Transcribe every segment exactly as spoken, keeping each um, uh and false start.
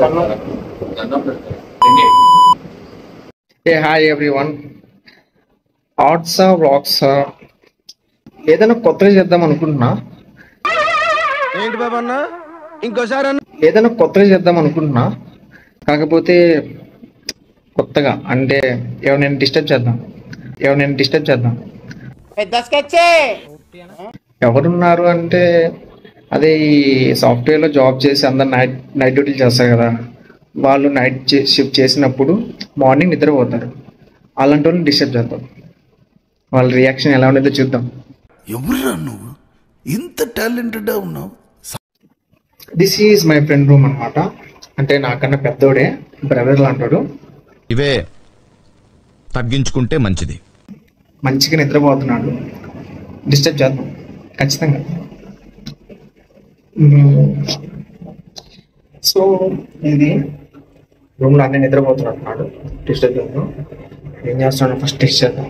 Hey, hi everyone. ఆర్ట్సా వ్లాగ్సా ఏదైనా కొత్తగా చేద్దాం అనుకుంటున్నా. ఏంటి బాబా అన్న ఇంకోసారి అన్న ఏదైనా కొత్తగా చేద్దాం అనుకుంటున్నా. కాకపోతే కొత్తగా అంటే ఎవరినైనా డిస్టర్బ్ చేద్దాం ఎవరినైనా డిస్టర్బ్ చేద్దాం ఎవరున్నారు అంటే అదే ఈ సాఫ్ట్వేర్లో జాబ్ చేసి అందరు నైట్ నైట్ డ్యూటీలు చేస్తారు కదా, వాళ్ళు నైట్ షిఫ్ట్ చేసినప్పుడు మార్నింగ్ నిద్రపోతారు. అలాంటి వాళ్ళని డిస్టర్బ్ చేద్దాం. వాళ్ళ రియాక్షన్ ఎలా ఉండేదో చూద్దాం. ఎవరురా నువ్వు ఇంత టాలెంటెడ్ ఉన్నావు? This is my friend room అనమాట. అంటే నాకన్నా పెద్దోడే, బ్రదర్ లాంటాడు. ఇవే తగ్గించుకుంటే మంచిది. మంచిగా నిద్రపోతున్నాడు, డిస్టర్బ్ చేద్దాం ఖచ్చితంగా. సో ఇది రూమ్లో అన్నీ నిద్రపోతున్నాడు, డిస్టర్బ్ చేద్దాం. ఏం చేస్తున్నాడు ఫస్ట్ టెస్ట్ చేద్దాం.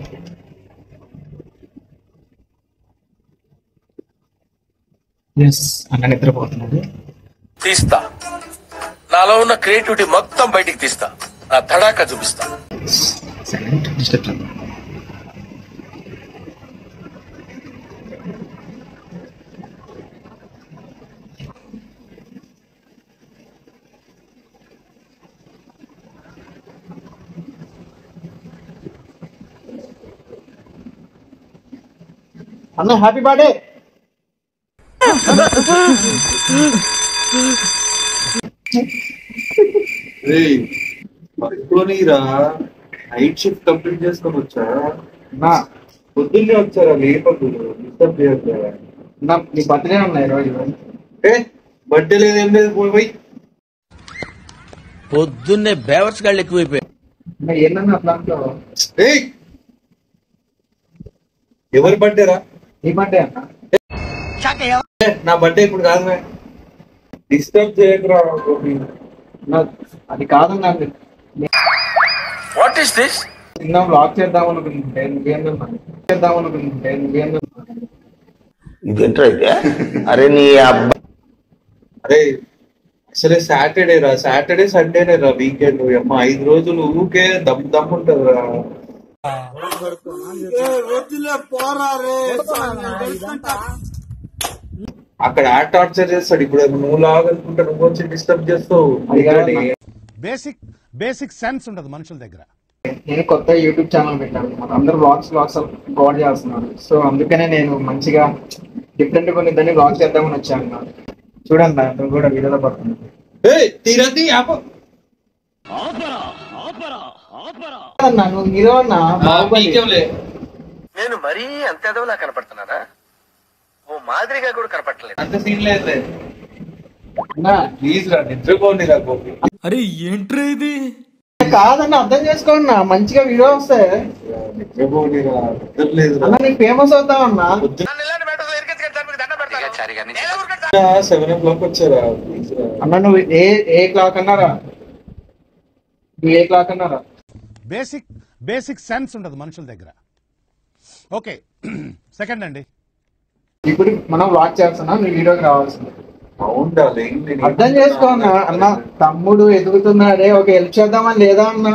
ఎస్, అన్న నిద్రపోతున్నాడు. తీస్తా, నాలో ఉన్న క్రియేటివిటీ మొత్తం బయటికి తీస్తా, నా తడాకా చూపిస్తా. సైలెంట్, డిస్టర్బ్ చేద్దాం. అన్న హ్యాపీ బర్త్డే. పడుకోనిరా, నైట్ షిఫ్ట్ కంప్లీట్ చేసుకొని వచ్చా. పొద్దున్నే వచ్చారా, లేపదు డిస్టర్బ్ చేయట్లేదా? నీ బర్త్డే ఉన్నాయి రోజు. ఏ బర్త్డే లేదు, ఏం లేదు, పోయి పొద్దున్నే బేవర్స్ గాళ్ళు ఎక్కువైపోయాయి. ఏంటన్నా దాంట్లో ఎవరి బర్త్డేరా? నీ బర్త్డే అన్న. నా బర్త్డే ఇప్పుడు కాదు, డిస్టర్బ్ చేయకురా. అది కాదన్నా, వాట్ ఈస్ దిస్? నిన్న బ్లాగ్ చేద్దాం అనుకుంటుంటే నువ్వేందన్నా చేద్దాం అనుకుంటుంటే నువ్వేందన్నా ఇదేంట్రా ఇదే? అరే నీ అబ్బా, అరే అసలే సాటర్డే రా, సాటర్డే సండేనే రా వీకెండ్. అమ్మ ఐదు రోజులు ఊకే దమ్ దమ్ ఉంటది రా. అక్కడ యాడ్ టార్చర్ చేస్తాడు. ఇప్పుడు నువ్వు లాగనుకుంటా, నువ్వు వచ్చి డిస్టర్బ్ చేస్తావు. బేసిక్ బేసిక్ సెన్స్ ఉండదు మనుషుల దగ్గర. నేను కొత్త యూట్యూబ్ ఛానల్ పెట్టాను, అందరూ బ్లాగ్స్ బ్లాగ్స్ గోడ్ చేస్తున్నారు. సో అందుకనే నేను మంచిగా డిఫరెంట్ గా దాన్ని బ్లాగ్ చేద్దామని వచ్చాను. చూడండి నువ్వు కూడా వీడియోలో పడుతుంది. నువ్వు హీరో అన్నా, నేను మరీ అంత ఎదవలా కనపడుతున్నారా? ఓ మాదిరిగా కూడా కనపడలేదు. అంత సీన్ లేదు. ప్లీజ్ రా, నిద్రపోండి రా గోపి. అరే ఏంట్రా ఇది? కాదన్న, అర్థం చేసుకోండి, మంచిగా వీడియో వస్తే నిద్రపోండి రా, నిద్ర లేదు రా. అన్న నీకు ఫేమస్ అవుతావన్నా. సెవెన్ ఓ క్లాక్ వచ్చారా? అన్న నువ్వు ఏ ఏ క్లాక్ అన్నారా? నువ్వు ఏ క్లాక్ అన్నారా? బేసిక్ బేసిక్ సెన్స్ ఉండదు మనుషుల దగ్గర. ఓకే, సెకండ్ అండి. ఇప్పుడు మనం వాచ్ చేస్తున్నా, నీ వీడియోకి రావాల్సింది. అవుండాలి, అర్థం చేసుకోన్నా. అన్న తమ్ముడు ఎదుగుతున్నాడే, ఒక హెల్ప్ చేద్దామని లేదా అన్న?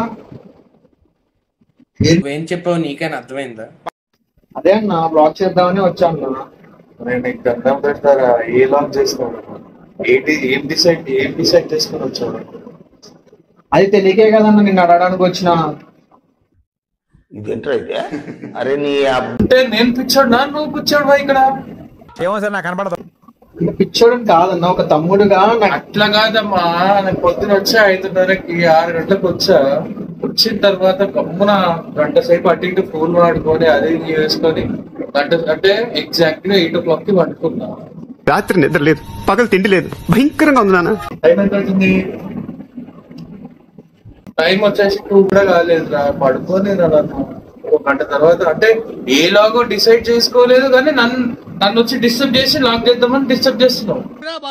ఏం చెప్పావు, నీకైనా అర్థమైందా? అదే అన్న, బ్లాక్ చేద్దామని వచ్చాను. నీకు దండం పెడతారా? ఏ లాంచ్ చేసుకోవాలి? ఏంటి ఏం డిసైడ్ ఏం డిసైడ్ చేసుకొని వచ్చాను? అది తెలియకే కదన్న నిన్ను అడగడానికి వచ్చిన. ఇదేంట్రా ఇదే? అరే నీ అంటే నేను పిచ్చోడు నా, నువ్వు కూర్చోడు ఇక్కడ. ఏమో సార్, నాకు కనపడదు. పిచ్చోడని కాదన్న, ఒక తమ్ముడుగా. అట్లా కాదమ్మా, నేను పొద్దున వచ్చా ఐదున్నరకి, ఆరు గంటలకు వచ్చా. వచ్చిన తర్వాత గమ్మున గంట సేపు అటు ఇటు ఫోన్ వాడుకొని అది ఇది వేసుకొని గంట అంటే ఎగ్జాక్ట్ గా ఎయిట్ ఓ క్లాక్ కి పట్టుకున్నా. రాత్రి నిద్ర లేదు, పగలు తిండి లేదు, భయంకరంగా ఉంది నాన్న. టైం ఎంత అవుతుంది? టైం వచ్చేసి టూ కూడా కాలేదురా, పడుకోనే రా. ఒక గంట తర్వాత అంటే ఏలాగో డిసైడ్ చేసుకోలేదు, కానీ నన్ను నన్ను వచ్చి డిస్టర్బ్ చేసి లాక్ చేద్దామని డిస్టర్బ్ చేస్తున్నావు.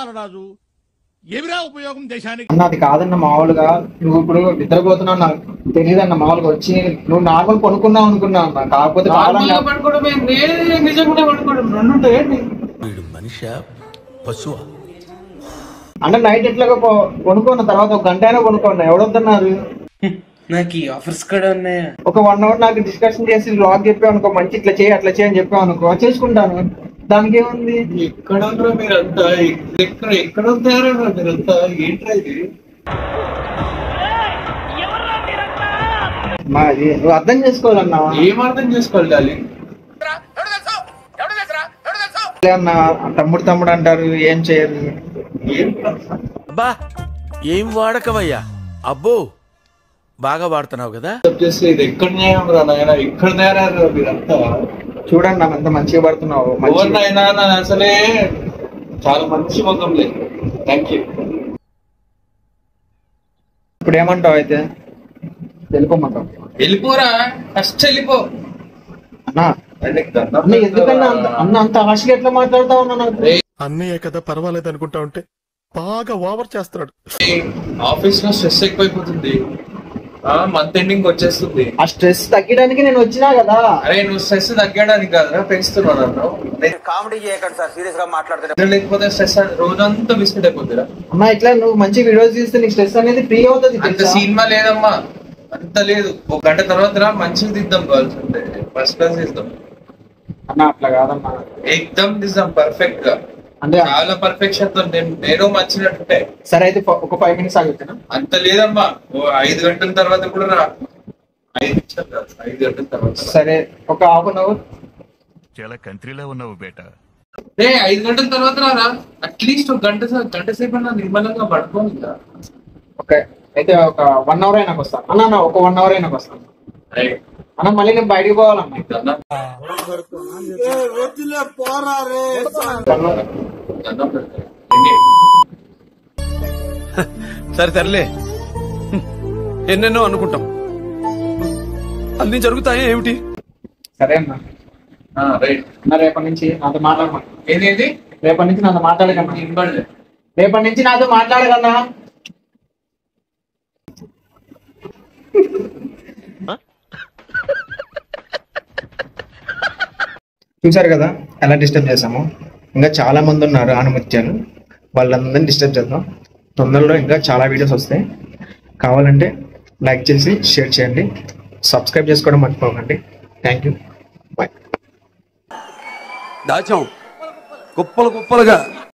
అన్న అది కాదన్న, మామూలుగా నువ్వు ఇప్పుడు నిద్రపోతున్నావు నాకు తెలియదు అన్న. మామూలుగా వచ్చి నువ్వు నార్మల్ పడుకున్నావు అనుకున్నావు అన్న. కాకపోతే పడుకోవడం నిజంగా పడుకోవడం రెండు ఉంటాయండి. మనిషి పశువా? అన్న నైట్ ఎట్లాగో కొనుక్కున్న తర్వాత ఒక గంట అయినా కొనుక్కున్నా ఎవడొద్దన్నారు. నాకు ఈ ఆఫర్స్ కూడా ఉన్నాయా? ఒక వన్ అవర్ నాకు డిస్కషన్ చేసి లాగ్ చెప్పావు అనుకో, మంచి ఇట్లా చేయి అట్లా చేయి అని చెప్పావు అనుకో, చేసుకుంటాను. దానికి ఏముంది? ఎక్కడ ఉన్నారా మీరంతా? ఎక్కడ ఎక్కడ ఉంటారా మీరంతా? ఏంట్రా ఇది? మా ఇది నువ్వు అర్థం చేసుకోవాలన్నా. ఏం అర్థం చేసుకోవాలి డార్లింగ్? అన్న తమ్ముడు తమ్ముడు అంటారు, ఏం చేయరు. ఏం అబ్బా ఏం వాడకవయ్యా, అబ్బో బాగా వాడుతున్నావు కదా. చేస్తే ఇది ఎక్కడ న్యాయం రా నాయన? ఎక్కడ నేరారు మీరంతా? చూడండి నాకు అంత మంచిగా పడుతున్నావు. ఎవరినైనా నన్ను అసలే చాలా మంచి ముఖం లేదు. Thank you. ఇప్పుడు ఏమంటావు అయితే? వెళ్ళిపోమంటావు? వెళ్ళిపోరా, ఫస్ట్ వెళ్ళిపో అన్నా. అన్న ఎందుకన్నా అంత అన్న అంత ఆశగా ఎట్లా మాట్లాడతావు అన్న? నాకు అన్నయ్య కదా పర్వాలేదు అనుకుంటా ఉంటే బాగా ఓవర్ చేస్తున్నాడు. ఆఫీస్ లో స్ట్రెస్ ఎక్కువైపోతుంది, మంత్ ఎండింగ్ వచ్చేస్తుంది. ఆ స్ట్రెస్ తగ్గడానికి నేను వచ్చినా కదా. అరే నువ్వు స్ట్రెస్ తగ్గడానికి కాదురా, పెంచుతున్నావు నన్ను. కామెడీ చేయకండి సార్, సీరియస్ గా మాట్లాడుతున్నా. లేకపోతే స్ట్రెస్ రోజంతా బిస్కెట్ అయిపోతుందిరా. అమ్మా ఇట్లా నువ్వు మంచి వీడియోస్ తీస్తే నీకు స్ట్రెస్ అనేది ఫ్రీ అవుతుంది. అంత సినిమా లేదమ్మా, అంత లేదు. ఒక గంట తర్వాత రా, మంచిగా తీద్దాం, కావాల్సి ఉంటే ఫస్ట్ క్లాస్ తీద్దాం. అన్న అట్లా కాదమ్మా, ఎక్దమ్ తీద్దాం పర్ఫెక్ట్ గా, అంటే చాలా పర్ఫెక్షన్ తో. నేను నేను మంచినట్టుంటే సరే అయితే ఒక ఫైవ్ మినిట్స్ ఆగుతాను. అంత లేదమ్మా, ఓ ఐదు గంటల తర్వాత కూడా రా. ఐదు నిమిషాలు కాదు, ఐదు గంటల తర్వాత. సరే ఒక హాఫ్ అన్ అవర్. చాలా కంట్రీలో ఉన్నావు బేటా. రే ఐదు గంటల తర్వాత రారా, అట్లీస్ట్ ఒక గంట గంట సేపు అన్నా నిర్మలంగా పడుకోవాలి కదా. ఓకే అయితే ఒక వన్ అవర్ అయినాక వస్తాను అన్న. అన్న ఒక వన్ అవర్ అయినాక వస్తాను అన్న. మళ్ళీ నేను బయటికి పోవాలన్నా. సరే సర్లే, ఎన్నెన్నో అనుకుంటాం, అన్ని జరుగుతాయి ఏమిటి? సరే అన్న. రైట్ అన్న రేపటి నుంచి నాతో మాట్లాడమా. ఏంటి? రేపటి నుంచి నాతో మాట్లాడకన్నా. ఇవ్వండి. రేపటి నుంచి నాతో మాట్లాడకన్నా. చూసారు కదా ఎలా డిస్టర్బ్ చేసాము. ఇంకా చాలా మంది ఉన్నారు ఆనుమత్యాలు, వాళ్ళందరినీ డిస్టర్బ్ చేద్దాం. తొందరలో ఇంకా చాలా వీడియోస్ వస్తాయి. కావాలంటే లైక్ చేసి షేర్ చేయండి, సబ్స్క్రైబ్ చేసుకోవడం మర్చిపోకండి. Thank you, bye. దాచాం కుప్పలు కుప్పలుగా.